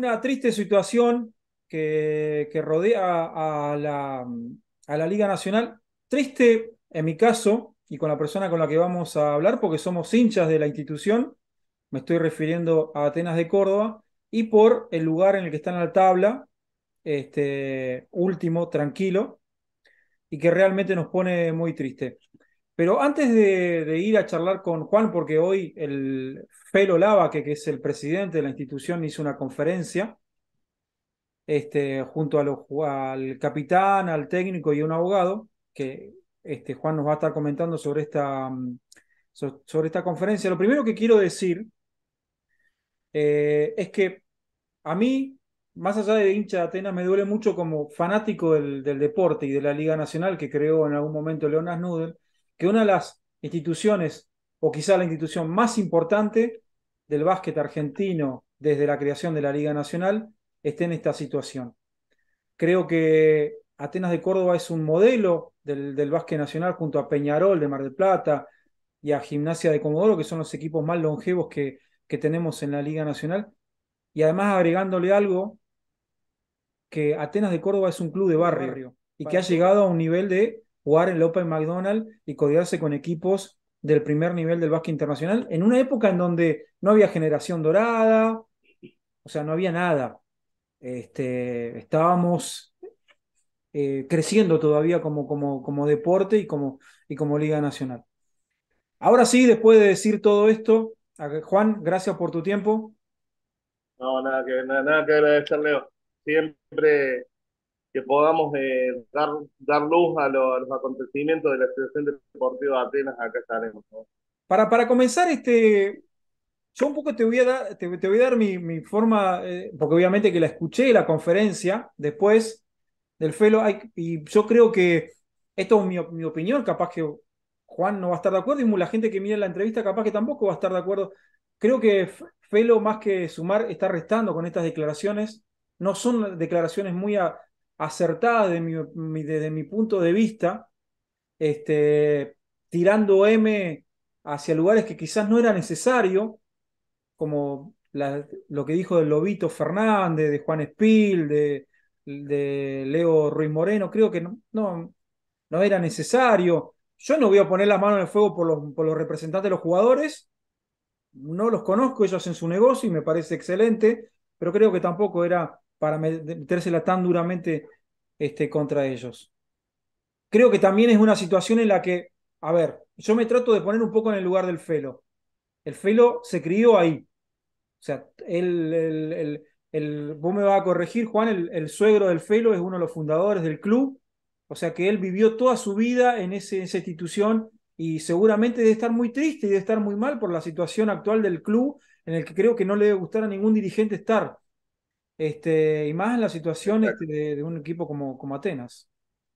una triste situación que rodea a la Liga Nacional. Triste en mi caso y con la persona con la que vamos a hablar, porque somos hinchas de la institución. Me estoy refiriendo a Atenas de Córdoba y por el lugar en el que está en la tabla, último, tranquilo, y que realmente nos pone muy triste. Pero antes de ir a charlar con Juan, porque hoy el Felo Lava, que es el presidente de la institución, hizo una conferencia junto al capitán, al técnico y a un abogado, que Juan nos va a estar comentando sobre sobre esta conferencia. Lo primero que quiero decir es que a mí, más allá de hincha de Atenas, me duele mucho como fanático del deporte y de la Liga Nacional que creó en algún momento Leonas Nudel, que una de las instituciones, o quizá la institución más importante del básquet argentino desde la creación de la Liga Nacional, esté en esta situación. Creo que Atenas de Córdoba es un modelo del básquet nacional junto a Peñarol de Mar del Plata y a Gimnasia de Comodoro, que son los equipos más longevos que tenemos en la Liga Nacional. Y además agregándole algo, que Atenas de Córdoba es un club de barrio y que ha llegado a un nivel de jugar en el Open McDonald's y codearse con equipos del primer nivel del básquet internacional en una época en donde no había generación dorada, o sea, no había nada. Estábamos creciendo todavía como deporte y como Liga Nacional. Ahora sí, después de decir todo esto, Juan, gracias por tu tiempo. No, nada que agradecer, Leo. Siempre que podamos dar luz a los acontecimientos de la Asociación Deportiva de Atenas, acá estaremos, ¿no? Para comenzar, yo un poco te voy a dar, te voy a dar mi forma, porque obviamente que la escuché, la conferencia, después del Felo, y yo creo que esto es mi opinión, capaz que Juan no va a estar de acuerdo, y la gente que mira la entrevista capaz que tampoco va a estar de acuerdo. Creo que Felo, más que sumar, está restando con estas declaraciones. No son declaraciones muy acertadas desde mi punto de vista, tirando M hacia lugares que quizás no era necesario como lo que dijo del Lobito Fernández, de Juan Espil, de Leo Ruiz Moreno, creo que no era necesario. Yo no voy a poner las manos en el fuego por los representantes de los jugadores, no los conozco, ellos hacen su negocio y me parece excelente, pero creo que tampoco era para metérsela tan duramente contra ellos. Creo que también es una situación en la que, a ver, yo me trato de poner un poco en el lugar del Felo. El Felo se crió ahí, o sea, vos me vas a corregir, Juan, el suegro del Felo es uno de los fundadores del club, o sea que él vivió toda su vida en esa institución y seguramente debe estar muy triste y debe estar muy mal por la situación actual del club, en el que creo que no le debe gustar a ningún dirigente estar, y más en la situación Exacto. de un equipo como Atenas.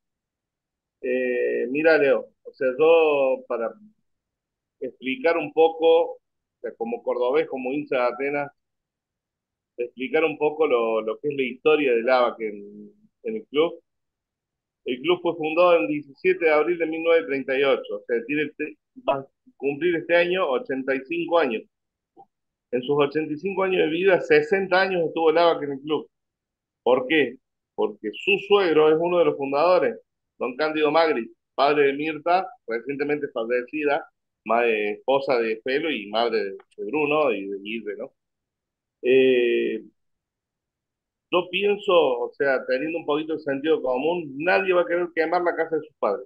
Mira, Leo, o sea, yo para explicar un poco, o sea, como cordobés, como hincha de Atenas, explicar un poco lo que es la historia del ABA en el club. El club fue fundado el 17 de abril de 1938, o sea, va a cumplir este año 85 años. En sus 85 años de vida, 60 años estuvo el ABA en el club. ¿Por qué? Porque su suegro es uno de los fundadores, don Cándido Magri, padre de Mirta, recientemente fallecida, madre, esposa de Felo y madre de Bruno y de Guille, ¿no? Eh, yo pienso, o sea, teniendo un poquito de sentido común, nadie va a querer quemar la casa de sus padres,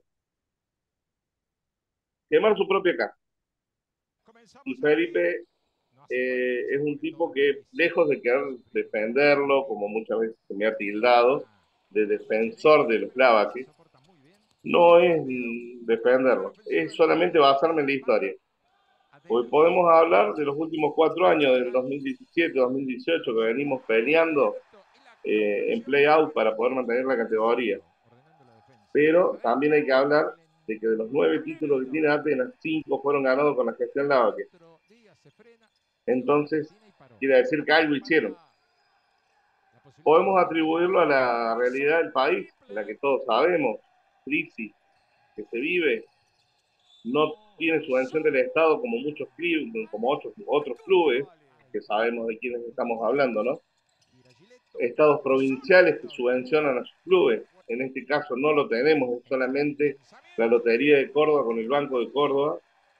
quemar su propia casa. Y Felipe es un tipo que, lejos de querer defenderlo, como muchas veces se me ha tildado, de defensor de los Lavaques, no es defenderlo, es solamente basarme en la historia. Hoy podemos hablar de los últimos 4 años, del 2017-2018, que venimos peleando en play-out para poder mantener la categoría. Pero también hay que hablar de que de los 9 títulos que tiene Atenas, 5 fueron ganados con la gestión Lavaque. Entonces, quiere decir que algo hicieron. Podemos atribuirlo a la realidad del país, en la que todos sabemos, crisis que se vive, no tiene subvención del Estado como como otros clubes, que sabemos de quiénes estamos hablando, ¿no? estados provinciales que subvencionan a sus clubes. En este caso no lo tenemos, es solamente la Lotería de Córdoba con el Banco de Córdoba,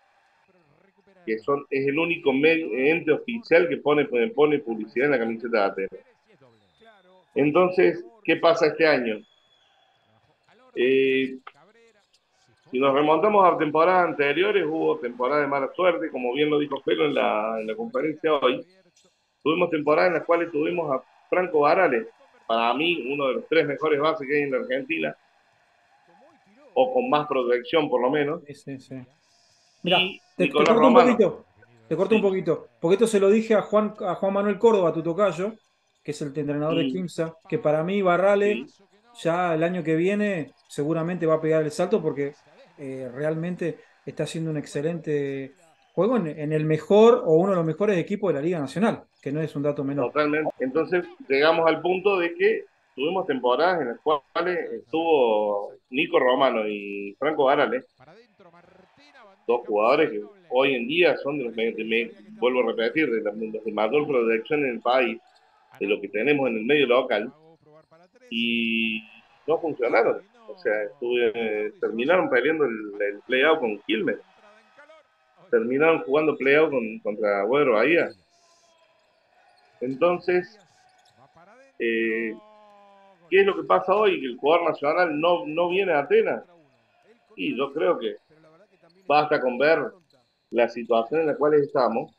es el único ente oficial que pone publicidad en la camiseta de Atenas. Entonces, ¿qué pasa este año? Eh, si nos remontamos a temporadas anteriores, hubo temporadas de mala suerte, como bien lo dijo Felo en la conferencia hoy. Tuvimos temporadas en las cuales tuvimos a Franco Varales, para mí uno de los 3 mejores bases que hay en la Argentina, o con más proyección por lo menos, Sí, sí, sí. Mira, y te Nicolás corto un Romano. poquito, te corto un Sí, poquito, porque esto se lo dije a Juan Manuel Córdoba, tu tocayo, que es el entrenador de Quimsa, que para mí Barrale sí, ya el año que viene seguramente va a pegar el salto porque realmente está haciendo un excelente juego en el mejor o uno de los mejores equipos de la Liga Nacional, que no es un dato menor. totalmente. Entonces llegamos al punto de que tuvimos temporadas en las cuales estuvo Nico Romano y Franco Varales, dos jugadores que hoy en día son de los vuelvo a repetir, de los de mayor proyección en el país, de lo que tenemos en el medio local, y no funcionaron. O sea, terminaron perdiendo el play-out con Quilmes, terminaron jugando play-out contra Güero Bahía. Entonces, eh, ¿qué es lo que pasa hoy? Que el jugador nacional no viene a Atenas. Y yo creo que basta con ver la situación en la cual estamos.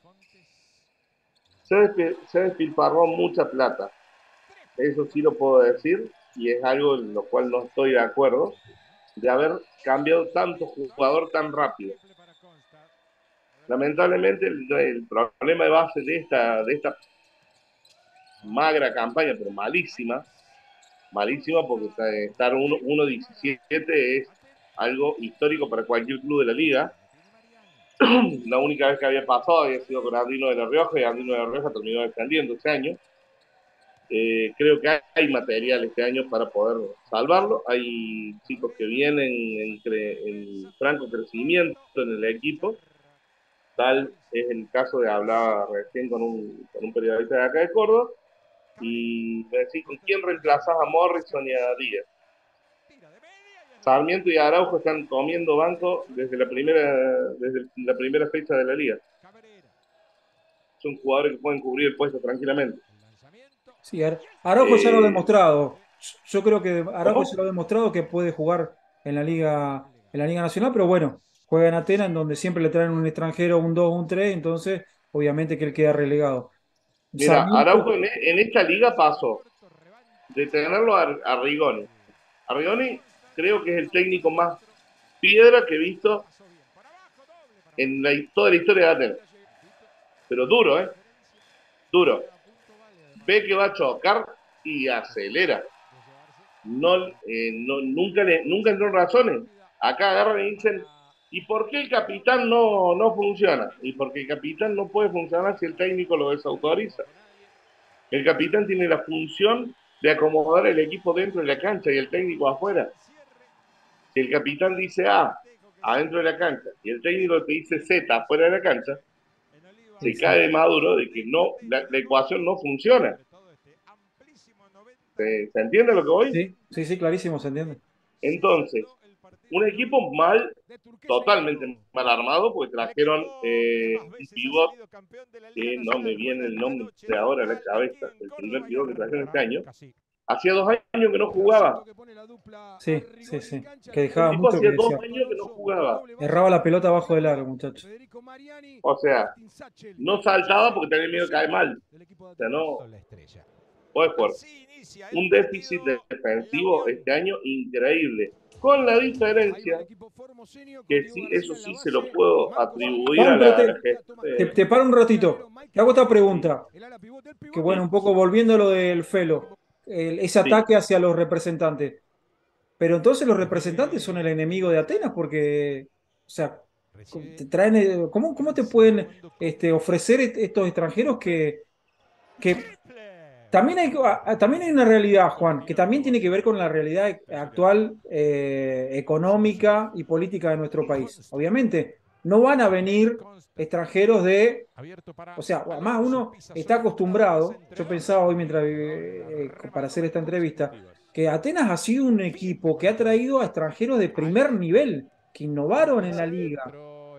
Se despilfarró mucha plata, eso sí lo puedo decir, y es algo en lo cual no estoy de acuerdo, de haber cambiado tanto jugador tan rápido. Lamentablemente el problema de base de esta magra campaña, pero malísima, malísima porque estar 1-17 es algo histórico para cualquier club de la liga. La única vez que había pasado había sido con Andino de la Rioja y Andino de la Rioja terminó descendiendo ese año. Creo que hay material este año para poder salvarlo. Hay chicos que vienen en franco crecimiento en el equipo. Tal es el caso de hablar recién con un periodista de acá de Córdoba y me decís con quién reemplazás a Morrison y a Díaz. Sarmiento y Araujo están comiendo banco desde la primera fecha de la liga. Son jugadores que pueden cubrir el puesto tranquilamente. Sí, Araujo ya lo ha Eh, demostrado. Yo creo que Araujo ya ¿Cómo? lo ha demostrado que puede jugar en la Liga Nacional, pero bueno, juega en Atenas, en donde siempre le traen un extranjero, un 2 un 3 entonces obviamente que él queda relegado. Mira, Araujo Sarmiento, en esta liga pasó de tenerlo a Rigoni. A Rigoni creo que es el técnico más piedra que he visto en toda la historia de Atenas. Pero duro, ¿eh? Duro. Ve que va a chocar y acelera. Nunca entró en razones. Acá agarran y dicen, ¿y por qué el capitán no funciona? Y porque el capitán no puede funcionar si el técnico lo desautoriza. El capitán tiene la función de acomodar el equipo dentro de la cancha y el técnico afuera. Si el capitán dice A adentro de la cancha y el técnico te dice Z afuera de la cancha, sí, se sí, cae de maduro de que la ecuación no funciona. ¿Se entiende lo que voy? sí, sí, sí, clarísimo, se entiende. Entonces, un equipo totalmente mal armado, porque trajeron un pivot que no me viene el nombre de ahora a la cabeza, el primer pivot que trajeron este año. Hacía 2 años que no jugaba. Sí, sí, sí, que El dejaba tipo mucho que hacía dos desear. años que no jugaba. Erraba la pelota abajo del aro, muchacho. O sea, no saltaba porque tenía miedo de caer mal. O sea, no, fue fuerte. Un déficit defensivo este año increíble. Con la diferencia que sí, eso sí se lo puedo atribuir a Juan, pero la gestión de. te paro un ratito. Te hago esta Sí, pregunta. Que bueno, sí, un poco volviendo a lo del Felo, ese sí. ataque hacia los representantes. Pero entonces los representantes son el enemigo de Atenas porque, o sea, te traen, cómo te pueden ofrecer estos extranjeros que también hay una realidad, Juan, que también tiene que ver con la realidad actual económica y política de nuestro país. Obviamente. no van a venir extranjeros de, o sea, además uno está acostumbrado, yo pensaba hoy mientras, para hacer esta entrevista, que Atenas ha sido un equipo que ha traído a extranjeros de primer nivel, que innovaron en la liga,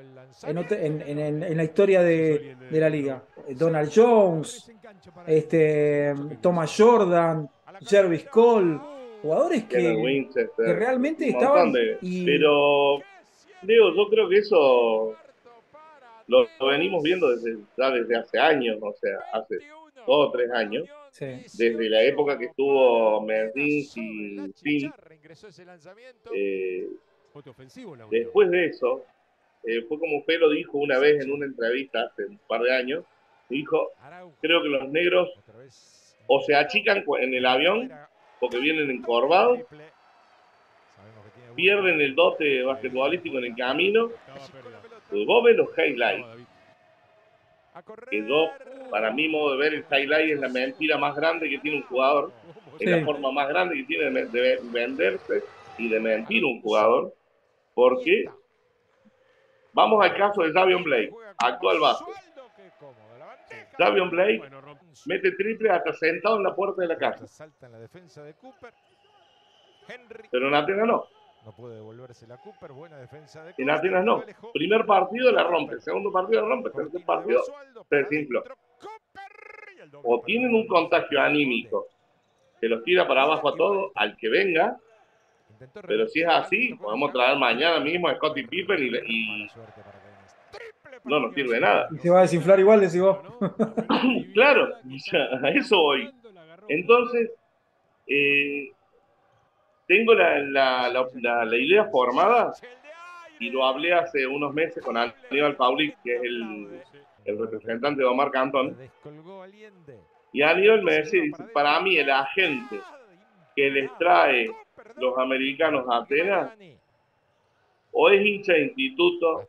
en la historia de la liga. Donald Jones, Thomas Jordan, Jervis Cole, jugadores Kenneth que Winchester, realmente un montón estaban de... y Pero, Diego, yo creo que eso lo venimos viendo ya desde hace años, o sea, hace 2 o 3 años, sí. desde la época que estuvo Mertins y Phil. eh, Después de eso, fue como Felo dijo una vez en una entrevista hace un par de años, dijo, creo que los negros o se achican en el avión porque vienen encorvados, pierden el dote basquetbolístico en el camino. Pues vos ves los highlights, que yo, para mi modo de ver, el highlight es la mentira más grande que tiene un jugador, es la Sí. forma más grande que tiene de venderse y de mentir un jugador, porque vamos al caso de Davion Blake, actual base. Davion Blake mete triple hasta sentado en la puerta de la casa, pero en Atenas no. En Atenas no. Primer partido la rompe, segundo partido la rompe, tercer partido se desinfló. O tienen un contagio anímico que los tira para abajo a todos, al que venga, pero si es así, podemos traer mañana mismo a Scottie Pippen y no nos sirve de nada. Y se va a desinflar igual, decís vos. Claro, o sea, a eso voy. Entonces, eh, tengo la idea formada y lo hablé hace unos meses con Aníbal Paulic, que es el representante de Omar Cantón, y Aníbal me decía, dice, para mí el agente que les trae los americanos a Atenas o es hincha de instituto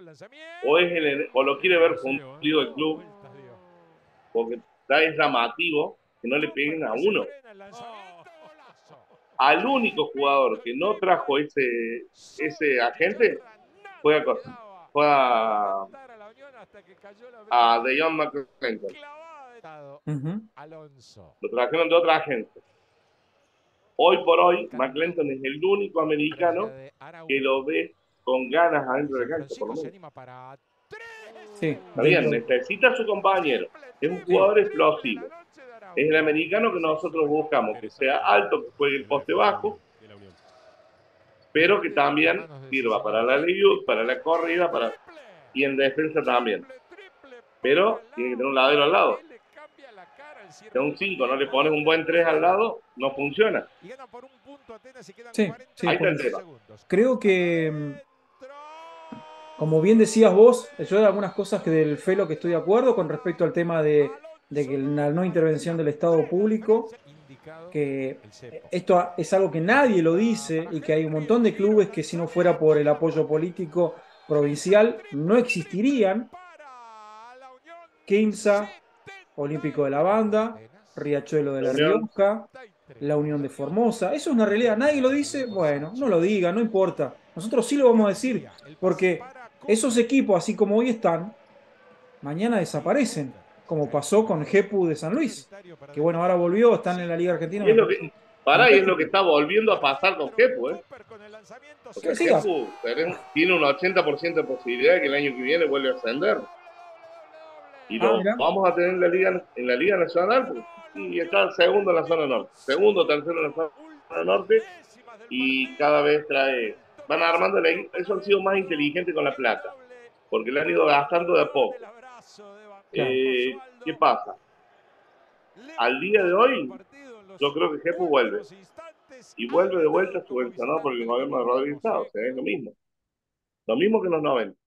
o lo quiere ver fundido el club, porque es llamativo que no le peguen a uno. Al único jugador que no trajo ese agente fue a Deion McClinton. Ujú. Lo trajeron de otra agencia. Hoy por hoy, McClinton es el único americano que lo ve con ganas adentro de la cancha, por lo menos. Sí, Está bien, dentro. necesita a su compañero. Es un Sí. jugador explosivo. Es el americano que nosotros buscamos, que sea alto, que juegue el poste bajo, pero que también sirva para la leyud, para la corrida, y en defensa también. Pero tiene que tener un ladero al lado. Si a un 5 no le pones un buen 3 al lado, no funciona. Sí, sí, Ahí está por el eso. tema. Creo que, como bien decías vos, yo hay algunas cosas que del Felo que estoy de acuerdo con respecto al tema de que la no intervención del Estado público, que esto es algo que nadie lo dice y que hay un montón de clubes que si no fuera por el apoyo político provincial no existirían. Quimsa, Olímpico de la Banda, Riachuelo de La la Unión, Rioja, la Unión de Formosa. Eso es una realidad. Nadie lo dice. Bueno, no lo diga, no importa. Nosotros sí lo vamos a decir, porque esos equipos, así como hoy están, mañana desaparecen, como pasó con Jepu de San Luis, que bueno, ahora volvió, están en la Liga Argentina, y me es lo parece que, y es lo que fantástico. está volviendo a pasar con Kepu, ¿eh? O Sí, sea, sí, Kepu tiene un 80% de posibilidad de que el año que viene vuelva a ascender. Y lo mira. vamos a tener en la Liga Nacional, y está segundo en la zona norte, segundo, tercero en la zona norte, y cada vez van armando eso han sido más inteligentes con la plata, porque le han ido gastando de a poco. Claro. ¿Qué pasa? Al día de hoy, yo creo que Jepo vuelve, y vuelve de vuelta subvencionado por el gobierno de Rodríguez Sá, o sea, es lo mismo que en los 90.